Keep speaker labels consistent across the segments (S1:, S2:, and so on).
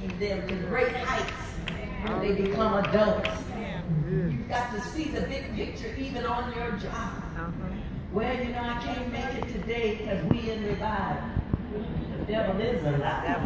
S1: taking them to great heights when they become adults. You've got to see the big picture even on your job. Well, you know, I can't make it today because we in revival. The devil is a lie.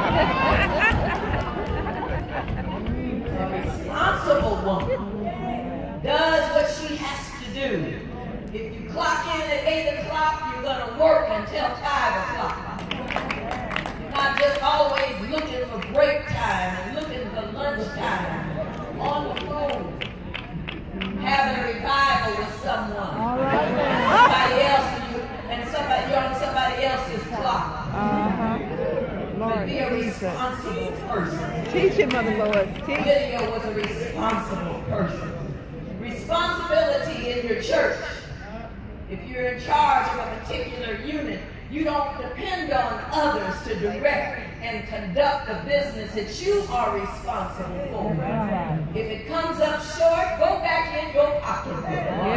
S1: A responsible woman does what she has to do. If you clock in at 8 o'clock, you're going to work until 5 o'clock. You're not just always looking for break time and looking for lunch time on the phone. Having a revival with someone. Somebody else, you're on somebody else's clock. Lord, be a responsible person.
S2: Teach him, Mother Lois.
S1: Lydia was a responsible person. Responsibility in your church. If you're in charge of a particular unit, you don't depend on others to direct and conduct the business that you are responsible for. If it comes up short, go back in your pocketbook.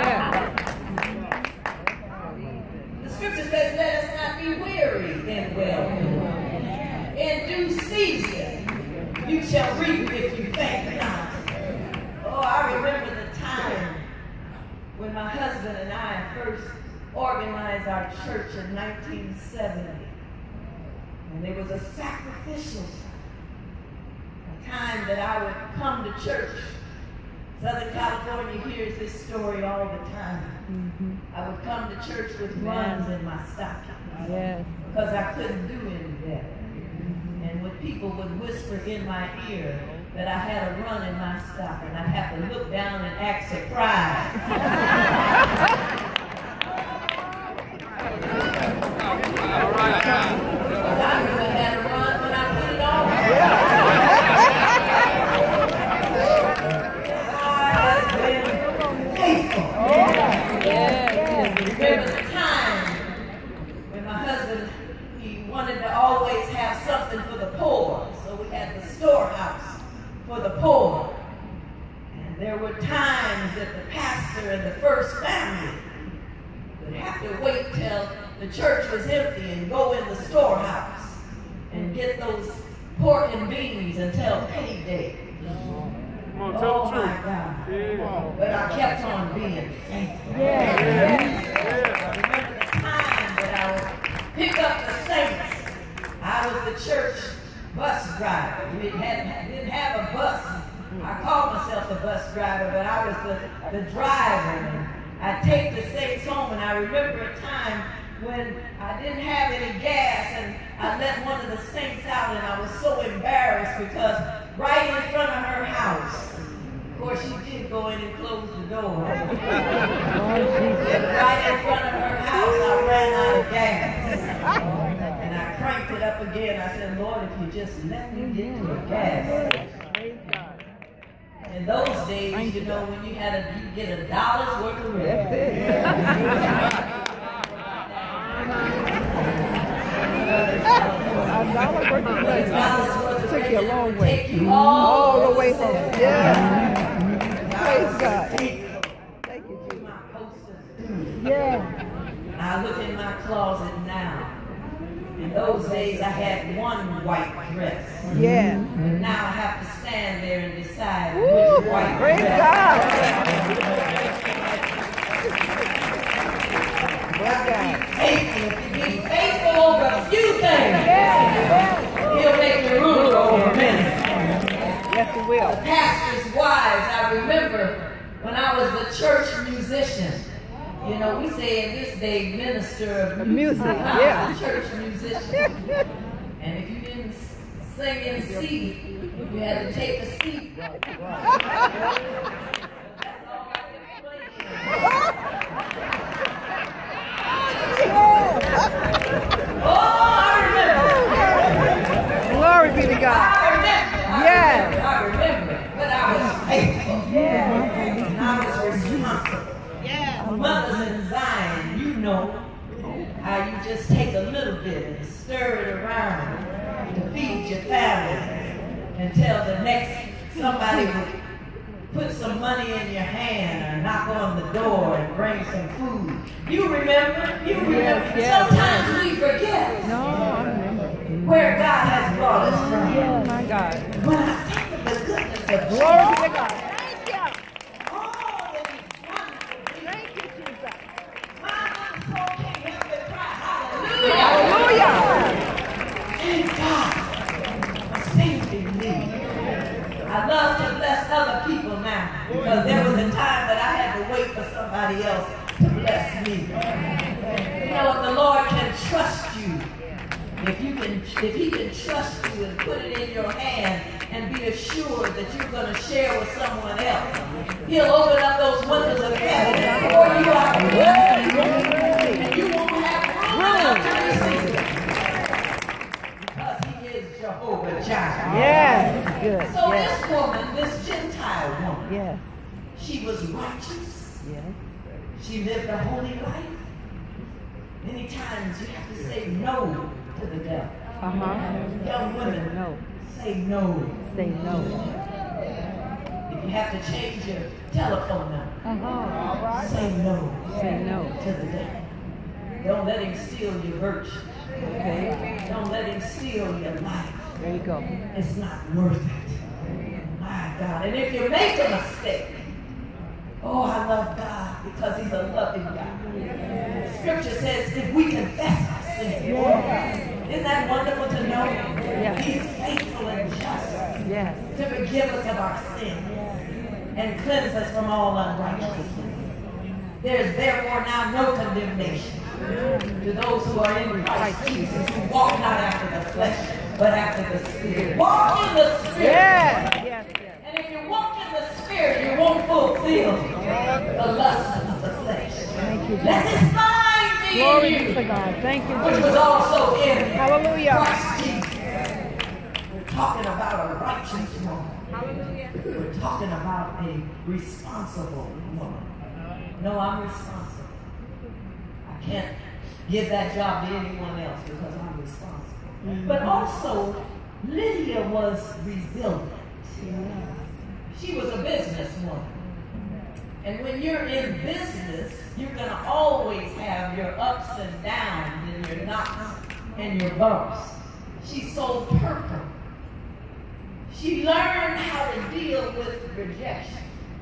S1: The scripture says, let us not be weary in well-doing. In due season, you shall reap if you faint not. Oh, I remember the time when my husband and I first organized our church in 1970. And it was a sacrificial time. A time that I would come to church. Southern California hears this story all the time. I would come to church with runs in my stocking. Because I couldn't do any better. And when people would whisper in my ear that I had a run in my stocking, I'd have to look down and act surprised. I knew I had a run when I put it on. God has been faithful. There was a time when my husband, he wanted to always have something for the poor. So we had the storehouse for the poor. And there were times that the pastor and the first family would have to wait till the church was empty and go in the storehouse and get those pork and beans until payday. Oh my God. But I kept on being thankful. I remember the time that I would pick up the saints. I was the church bus driver. We didn't have a bus. I called myself a bus driver, but I was the driver. I'd take the saints home, and I remember a time when I didn't have any gas, and I let one of the saints out, and I was so embarrassed because right in front of her house, of course she did go in and close the door. Right in front of her house, I ran out of gas. And I cranked it up again. I said, Lord, if you just let me get to a gas. In those days, you know, when you get $1 worth of rent. That's it. $1 worth of rent.
S2: Took you a long way.
S1: Take you all
S2: the way home. Praise God. Thank you, Jesus.
S1: I look in my closet now. In those days, I had one white dress. And now I have to stand there and decide which white
S2: praise
S1: dress. If you be faithful over a few things, he'll make you ruler over many.
S2: Yes, he will.
S1: The pastor's wives, I remember when I was the church musician. You know, we say in this day, minister of music. The church musician. And if you didn't sing in C, you had to take a seat. That's all I could play. Oh, I remember.
S2: Glory be to God.
S1: I remember. I remember. But I was faithful. And I was responsible. Mothers in Zion, you know how you just take a little bit and stir it around to feed your family until the next somebody would put some money in your hand or knock on the door and bring some food. You remember? You remember? Sometimes we forget where God has brought us from.
S2: My God. God.
S1: When I think of the goodness of Jesus,
S2: Glory to God. Thank you.
S1: all that he's done for me,
S2: Thank you, Jesus.
S1: my little soul can't help but cry, hallelujah.
S2: Hallelujah.
S1: Thank God for saving me. I love to bless other people now because there was a time that I had to wait for somebody else to bless me. You know, if the Lord can trust you, if he can trust you and put it in your hand and be assured that you're going to share with someone else, he'll open up those windows of heaven and pour you out a blessing, and you won't have room enough to receive it. Because he is Jehovah Jireh.
S2: Yes. Good.
S1: So
S2: Yes.
S1: this woman, this Gentile woman,
S2: Yes.
S1: she was righteous.
S2: Yes.
S1: She lived a holy life. Many times you have to say no to the devil. Young women,
S2: No.
S1: say no.
S2: Say no.
S1: If you have to change your telephone number, say no
S2: Say no.
S1: to the devil. Don't let him steal your virtue.
S2: Okay.
S1: Don't let him steal your life.
S2: There you go.
S1: It's not worth it. My God. And if you make a mistake, oh, I love God because he's a loving God. Scripture says if we confess our sin, isn't that wonderful to know? He's faithful and just
S2: Yes.
S1: to forgive us of our sins and cleanse us from all unrighteousness. There is therefore now no condemnation to those who are in Christ Jesus, who walk not after the flesh, but after the Spirit. Walk in the Spirit.
S2: Yes. Yes. Yes.
S1: And if you walk in the Spirit, you won't fulfill the lust of the flesh.
S2: Thank you,
S1: Let
S2: Jesus.
S1: His mind be
S2: Glory
S1: in
S2: be
S1: you,
S2: to God. Thank you,
S1: which was
S2: Jesus.
S1: also in
S2: Hallelujah.
S1: Christ Jesus. We're talking about a righteous woman. We're talking about a responsible woman. No, I'm responsible. I can't give that job to anyone else because I'm responsible. But also, Lydia was resilient. She was a businesswoman. And when you're in business, you're going to always have your ups and downs and your knocks and your bumps. She sold purple. She learned how to deal with rejection.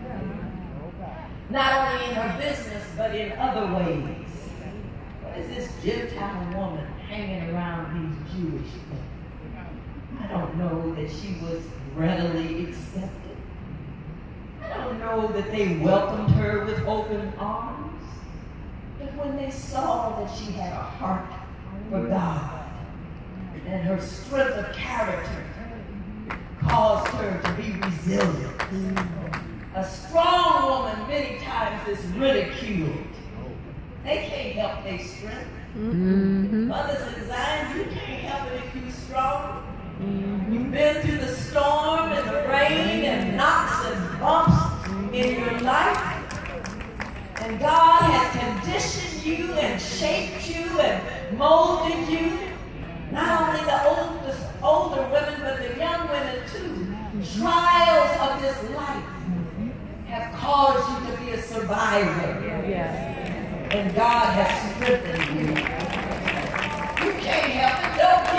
S1: Not only in her business, but in other ways. What is this Gentile woman hanging around these Jewish men? I don't know that she was readily accepted. I don't know that they welcomed her with open arms. But when they saw that she had a heart for God and her strength of character caused her to be resilient. A strong woman many times is ridiculed. They can't help their strength. Mothers in Zion, you can't help it if you're strong. You've been through the storm and the rain and knocks and bumps in your life. And God has conditioned you and shaped you and molded you. Not only the older women, but the young women too. Trials of this life have caused you to be a survivor.
S2: Yes.
S1: And God has strengthened you. You can't help it.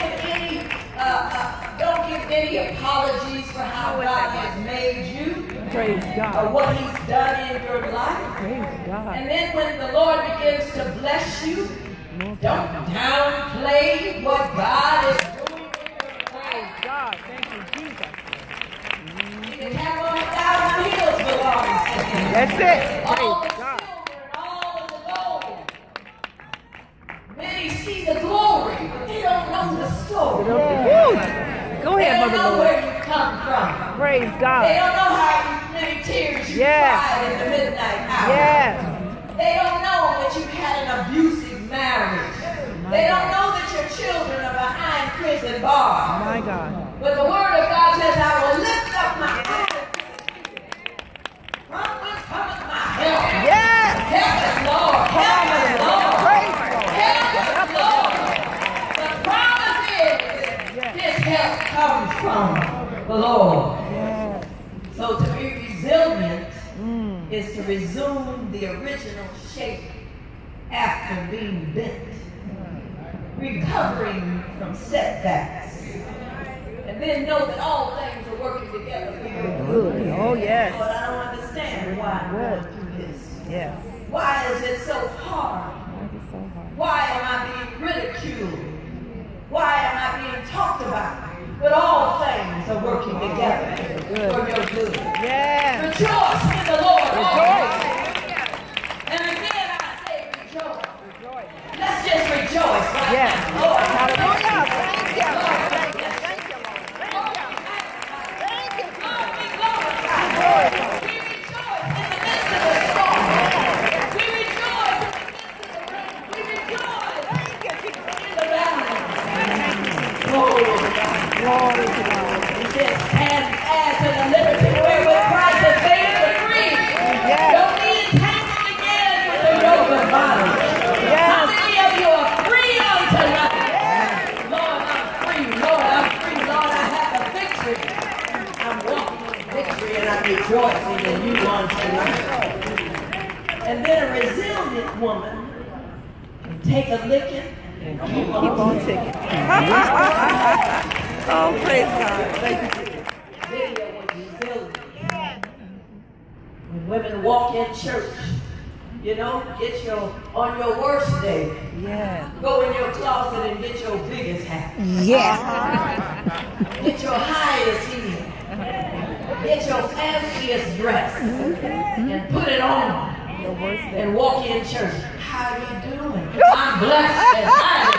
S1: Don't give any apologies for how God has made you.
S2: Praise
S1: Or
S2: God.
S1: what He's done in your life.
S2: Praise God.
S1: And then when the Lord begins to bless you, don't downplay what God is doing in your
S2: Praise
S1: life.
S2: God. Thank you, Jesus.
S1: You can have on 1,000 hills belongs to Him.
S2: That's it.
S1: All
S2: Praise
S1: the
S2: God.
S1: silver and all of the gold. Many see the glory, but they don't know the story.
S2: Woo. Go
S1: They
S2: ahead,
S1: don't
S2: Mother
S1: know
S2: Lord.
S1: where you come from.
S2: Praise
S1: They
S2: God.
S1: don't know how many tears you
S2: Yes.
S1: cried in the midnight hour.
S2: Yes.
S1: They don't know that you've had an abusive marriage. They don't know that your children are behind prison bars.
S2: My God.
S1: But the word of God says, I will lift up my eyes. From whence cometh my help?
S2: Yes.
S1: Help us, Lord. Help us, Lord.
S2: Praise God.
S1: Help us, Lord. The promise is this help comes from the Lord.
S2: Yes.
S1: So to be resilient is to resume the original shape after being bent. Recovering from setbacks. And then know that all things are working together for your good.
S2: Good. Oh, yes.
S1: But I don't understand why I'm going through this.
S2: Yes.
S1: Why is it so hard?
S2: Why is it so hard?
S1: Why am I being ridiculed? Why am I being talked about? But all things are working together for your good.
S2: Yes.
S1: Rejoice in the Lord.
S2: Rejoice.
S1: And again I say rejoice. Let's just rejoice right
S2: Yes.
S1: now. Lord,
S2: Hallelujah. Thank you.
S1: Lord,
S2: Thank you. Thank you, Lord. Thank you. Thank you.
S1: Lord, we glorify you. We rejoice in the midst of the storm. We rejoice in the midst of the rain. We rejoice
S2: Thank you, Jesus.
S1: in the valley. Glory to God.
S2: Glory to God.
S1: He says, and add to the liberty wherewith Christ has made us free.
S2: Yes.
S1: Don't be entangled again with the yoke of bondage. How many of you are free on tonight? Lord, I'm free. Lord, I'm free. Lord, I have a victory. I'm walking in victory and I'm rejoicing in you on tonight. And then a resilient woman can take a licking and keep on ticking.
S2: Oh, praise God. Thank you, Jesus.
S1: Lydia was resilient. When women walk in church, you know, on your worst day,
S2: Yes.
S1: go in your closet and get your biggest hat.
S2: Yes.
S1: Get your highest heel. Get your fanciest dress and put it on
S2: Your worst day.
S1: and walk in church. How you doing? I'm blessed and highly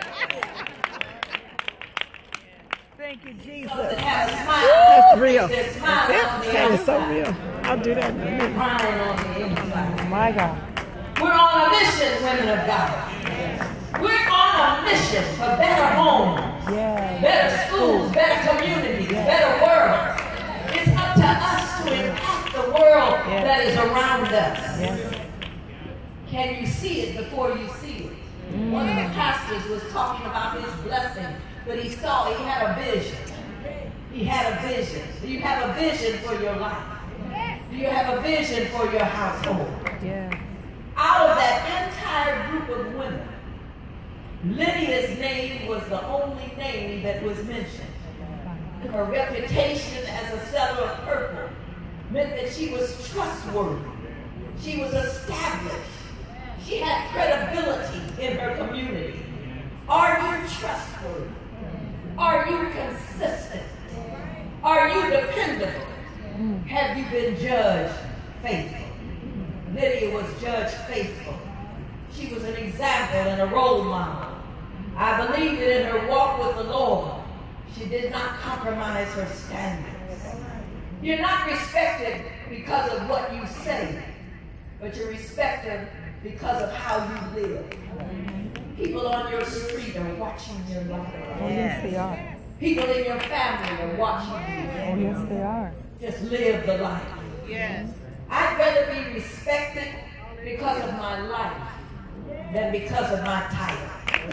S2: Thank you, Jesus.
S1: favored. Have a smile.
S2: That's real.
S1: There's smile on the
S2: That is so
S1: outside.
S2: real. I'll do that in a minute.
S1: Crying on the inside.
S2: My God.
S1: We're on a mission, women of God. We're on a mission for better homes,
S2: Yes.
S1: better schools, better communities, better worlds. It's up to us to impact the world that is around us.
S2: Yes.
S1: Can you see it before you see it? One of the pastors was talking about his blessing, but he had a vision. He had a vision. Do you have a vision for your life? Do you have a vision for your household?
S2: Yes.
S1: Out of that entire group of women, Lydia's name was the only name that was mentioned. Her reputation as a seller of purple meant that she was trustworthy. She was established. She had credibility in her community. Are you trustworthy? Are you consistent? Are you dependable? Have you been judged faithful? Lydia was judged faithful. She was an example and a role model. I believe that in her walk with the Lord, she did not compromise her standards. You're not respected because of what you say, but you're respected because of how you live. People on your street are watching your life.
S2: Oh, yes, they are.
S1: People in your family are watching you.
S2: Oh, yes, they are.
S1: Just live the life.
S2: Yes.
S1: I'd rather be respected because of my life than because of my title.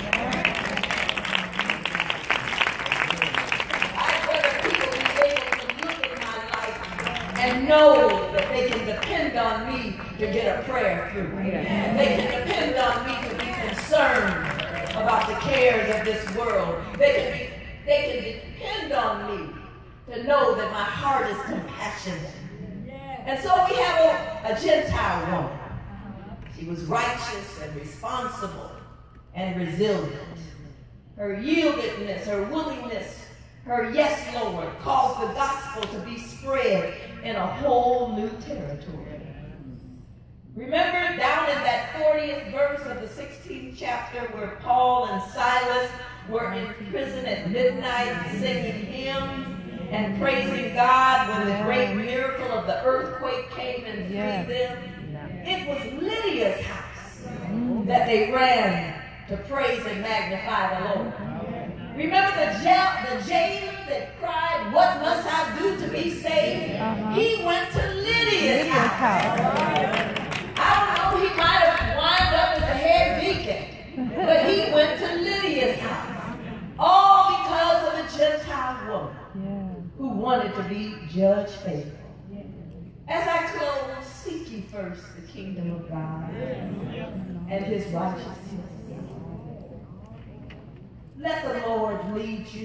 S1: I'd rather people be able to look at my life and know that they can depend on me to get a prayer through. They can depend on me to be concerned about the cares of this world. They can depend on me to know that my heart is compassionate. And so we have a Gentile woman. She was righteous and responsible and resilient. Her yieldedness, her willingness, her yes, Lord, caused the gospel to be spread in a whole new territory. Remember down in that 40th verse of the 16th chapter where Paul and Silas were in prison at midnight singing hymns and praising God when the great miracle of the earthquake came and freed them? It was Lydia's house that they ran to praise and magnify the Lord. Remember the jailer that cried, "What must I do to be saved?" He went to Lydia's house. I don't know, he might have wound up as a head deacon, but he went to Lydia's house. All because of a Gentile woman who wanted to be judged faithful. As I close, seek ye first the kingdom of God and his righteousness. Let the Lord lead you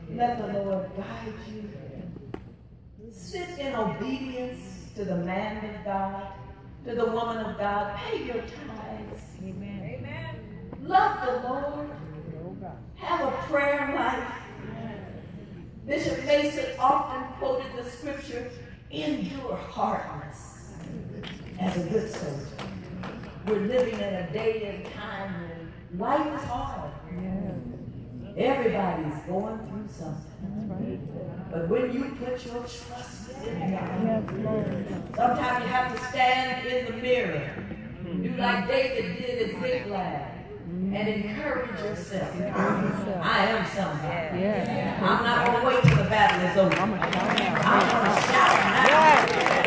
S1: Let the Lord guide you. Sit in obedience to the man of God, to the woman of God. Pay your tithes.
S2: Amen. Amen.
S1: Love the Lord. Have a prayer life. Bishop Mason often quoted the scripture, endure hardness as a good soldier. We're living in a day and time when life is hard. Everybody's going through something. But when you put your trust in God, sometimes you have to stand in the mirror, do like David did at Ziklag, and encourage yourself. I am somebody. I'm not going to wait till the battle is over. I'm going to shout now.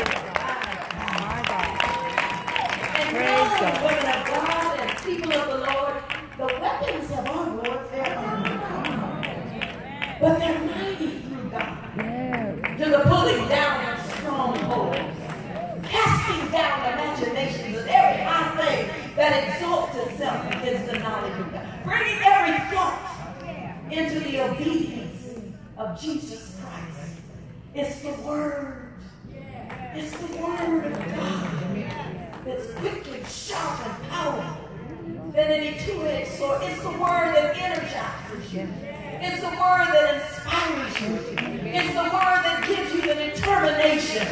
S1: And know, women of God and people of the Lord, the weapons of our warfare are not, but they're mighty through God. To the pulling down of strongholds, casting down imaginations and every high thing that exalts itself against the knowledge of God, bringing every thought into the obedience of Jesus Christ. It's the Word. It's the Word of God. It's quick and sharp and powerful than any two-edged sword. It's the Word that energizes you. It's the Word that inspires you. It's the Word that gives you the determination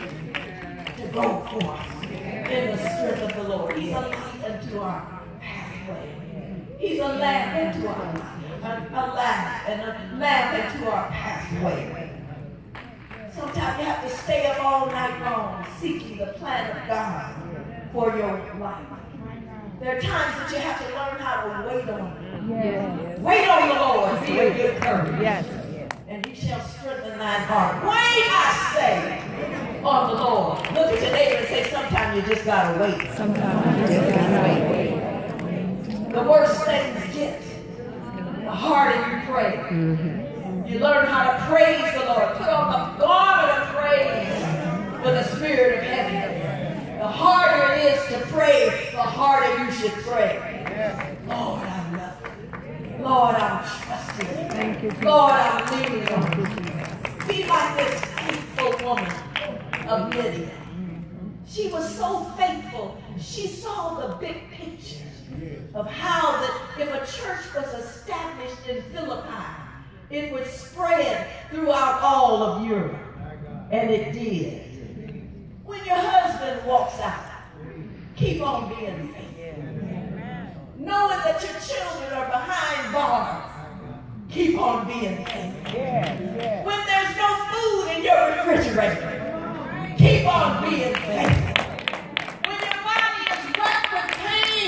S1: to go forth in the strength of the Lord. He's a light unto our pathway. He's a lamp unto our life. A lamp unto our pathway. Sometimes you have to stay up all night long seeking the plan of God for your life. There are times that you have to learn how to wait on Him. Yes. Wait on the Lord. Be of good courage. Yes. And He shall strengthen thine heart. Wait, I say, on the Lord. Look at your neighbor and say, sometimes you just got to wait. Sometimes you just got to wait. The worse things get, the harder you pray. You learn how to praise the Lord. Put on the garment of praise with a spirit of heaviness. The harder it is to pray, the harder you should pray. Lord, I love you. Lord, I'm trusting you. Thank you, Lord, I'm leaning on you. Be like this faithful woman of Lydia. She was so faithful. She saw the big picture of how that if a church was established in Philippi, it would spread throughout all of Europe. And it did. When your husband walks out, keep on being faithful. Knowing that your children are behind bars, keep on being faithful. When there's no food in your refrigerator, keep on being faithful. When your body is racked with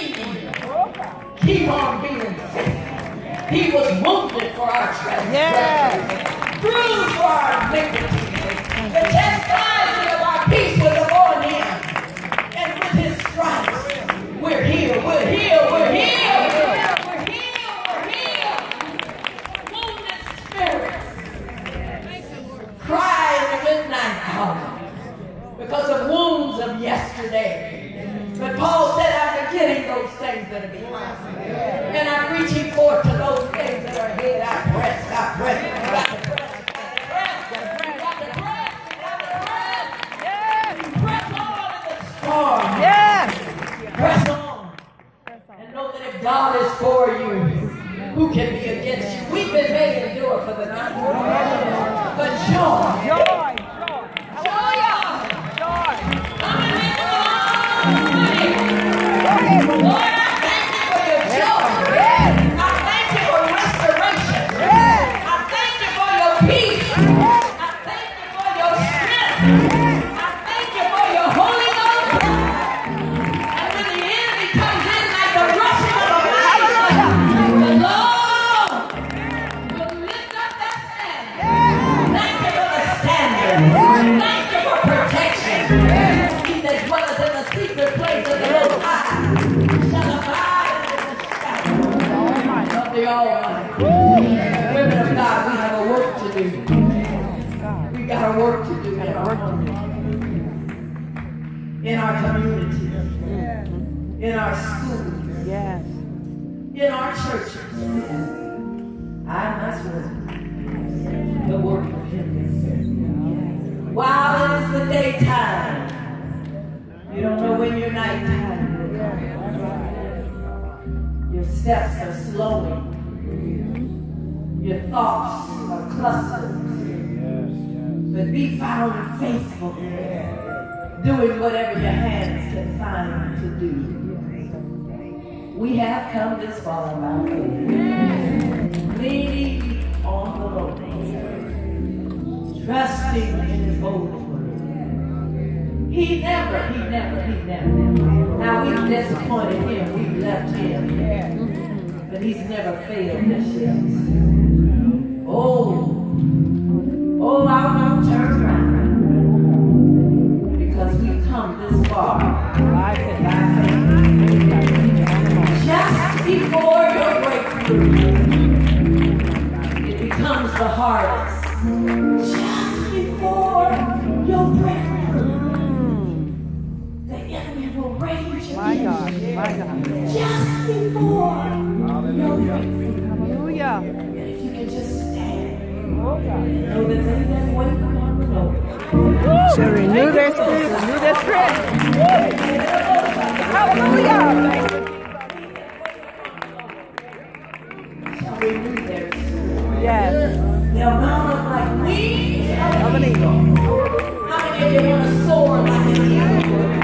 S1: pain, keep on being faithful. He was wounded for our transgressions, bruised for our iniquities. The chastisement of our peace was upon Him, and with His stripes, we're healed. We're healed. We're healed. We're healed. We're healed. Wounded spirits cry in the midnight hour because of wounds of yesterday. But Paul said, I'm forgetting those things that are behind me, and I'm reaching forth to those things that are ahead. I press. Got to press. Yes. Press on. And know that if God is for you, who can be against you? We've been made to endure for the night. But joy. Joy. Lord, I thank you for your joy. I thank you for restoration. I thank you for your peace. I thank you for your strength. I thank you for your Holy Ghost. And when the enemy comes in like the rushing of a mighty wind, the Lord will lift up that standard. Thank you for the standard. Thank you for protection. He that dwelleth in the secret place of the Most High shall abide in the shadow of the Almighty. Women of God, we have a work to do. We got a work to do in our home, in our community, in our schools, in our churches. I must work. the work of Him. While it is the daytime, you don't know when your nighttime will come. Your steps are slowing. Your thoughts are clustered. But be found faithful, doing whatever your hands can find to do. We have come this far by faith. Leaning on the Lord. Trusting in His holy word. He never. Now we've disappointed Him, we've left Him. But He's never failed us yet. Oh, I won't turn around. Because we've come this far by faith. Just before your breakthrough, it becomes the hardest. Just before your breakthrough, the enemy will rage against you. Just before your breakthrough.
S2: Hallelujah.
S1: And if you can just stand, know that they that wait upon the Lord
S2: shall renew their strength. Renew their strength. Hallelujah.
S1: shall renew their strength.
S2: Yes.
S1: They'll mount up like wings of
S2: Of an
S1: an
S2: eagle.
S1: eagle. How many of you want to soar like an eagle?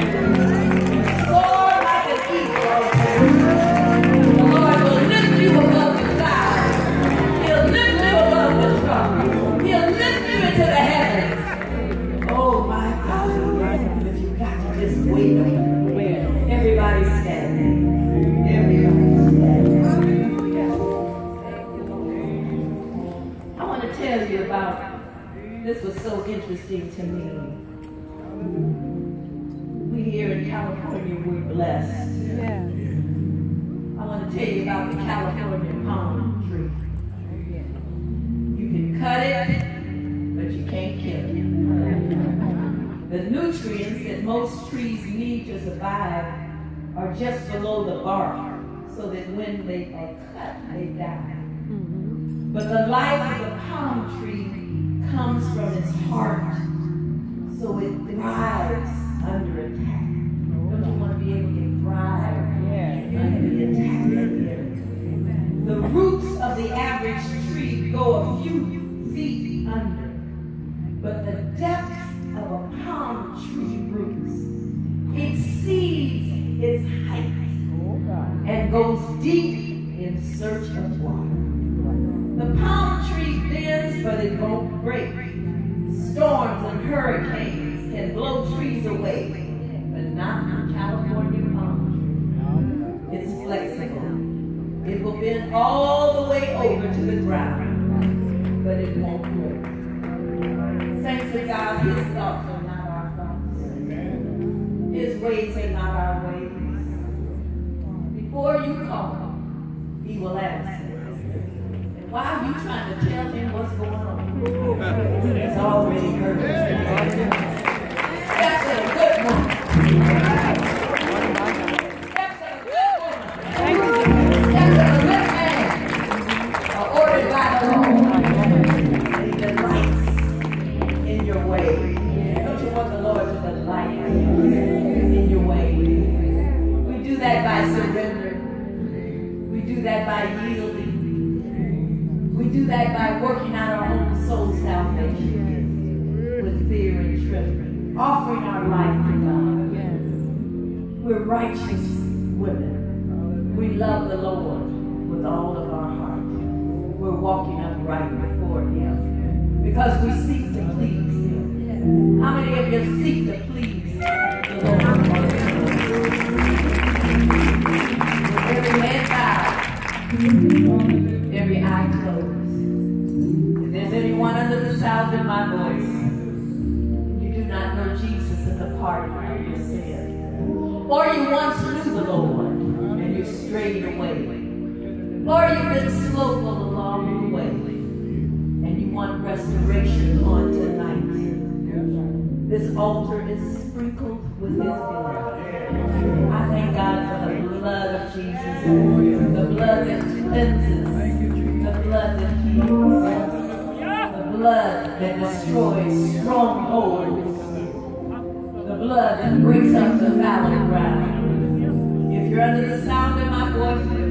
S1: Soar like an eagle. The Lord will lift you above the clouds. He'll lift you above the trouble. He'll lift you into the heavens. Oh my God. But you've got to just wait on Him. Everybody's standing. Everybody's standing. I want to tell you about, this was so interesting to me. We here in California, we're blessed.
S2: Yeah.
S1: I want to tell you about the California palm tree. You can cut it, but you can't kill it. The nutrients that most trees need to survive are just below the bark, so that when they are cut, they die. But the life of the palm tree comes from its heart, so it thrives under attack. Don't you want to be able to thrive under the attack of the enemy? The roots of the average tree go a few feet under, but the depth of a palm tree roots exceeds its height and goes deep in search of water. The palm tree bends, but it won't break. Storms and hurricanes can blow trees away, but not the California palm tree. It's flexible. It will bend all the way over to the ground, but it won't break. Saints of God, His thoughts are not our thoughts. His ways are not our ways. Before you call, He will answer. Why are you trying to tell Him what's going on? It's already heard. That's a good one. That's a good woman. That's a good man. Ordered by the Lord. He delights in your way. Don't you want the Lord to delight in your way? We do that by surrender. We do that by yielding. We do that by working out our own soul salvation with fear and trembling, offering our life to God. We're righteous women. We love the Lord with all of our heart. We're walking upright before Him because we seek to please Him. How many of you seek to please the Lord? Every head bowed, every eye closed. If there's anyone under the sound of my voice, you do not know Jesus and the pardon of your sin, or you once knew the Lord and you strayed away, or you've been slowful along the way and you want restoration on tonight, this altar is sprinkled with His blood. I thank God for the blood of Jesus, the blood that cleanses, the blood that heals, the blood blood that destroys strongholds, the blood that breaks up the fallow ground. If you're under the sound of my voice,